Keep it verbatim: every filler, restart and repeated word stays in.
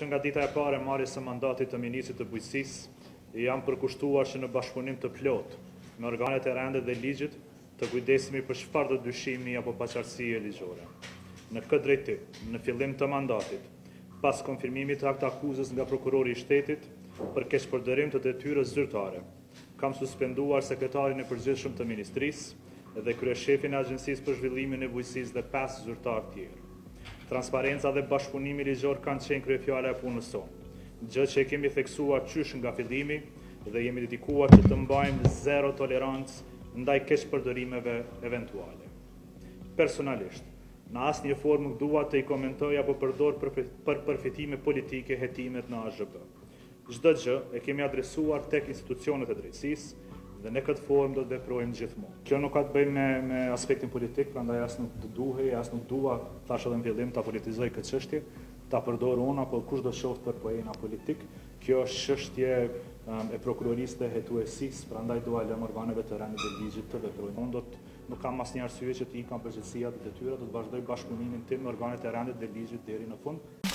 që nga dita e parë e marrjes së mandatit të ministrit të bujqësisë, jam përkushtuar që në bashkëpunim të plot me organet e rendit dhe ligjit të kujdesemi për çfarëdo dyshimi apo paqartësie ligjore. Në këtë drejtim, në fillim të mandatit, pas konfirmimit të akt akuzës nga prokurori i shtetit për keqpërdorim të detyrës zyrtare, kam suspenduar sekretarin e përgjithshëm të ministrisë dhe kryeshefin e Agjencisë për Zhvillimin e Bujqësisë dhe pesë zyrtarë tjerë. Transparenca dhe bashkëpunimi ligjor kanë qenë kryefjala e punës sonë, gjë që e kemi theksuar qysh nga fillimi dhe jemi dedikuar që të mbajmë zero tolerancë ndaj keqpërdorimeve eventuale. Personalisht, në asnjë formë nuk dua të i komentoj apo përdor për përfitime politike hetimet në A Zh B. Çdo gjë e kemi adresuar tek institucionet e drejtësisë dhe në këtë formë do të veprojmë gjithmonë. Kjo nuk ka të bëjë me, me aspektin politik, prandaj as nuk të duhej, as nuk dua, thash edhe në fillim, ta politizoj këtë çështje, ta përdor unë apo kushdo qoftë për pojena politik. Kjo është çështje um, e prokurorisë dhe hetuesisë, prandaj dua lëm organeve të rendit dhe ligjit të veprojnë. Unë do të nuk kam asnjë arsye që të ikam përgjegjësia dhe detyrat, do të vazhdoj bashkëpunimin tim me organet e rendit dhe ligjit deri në fund.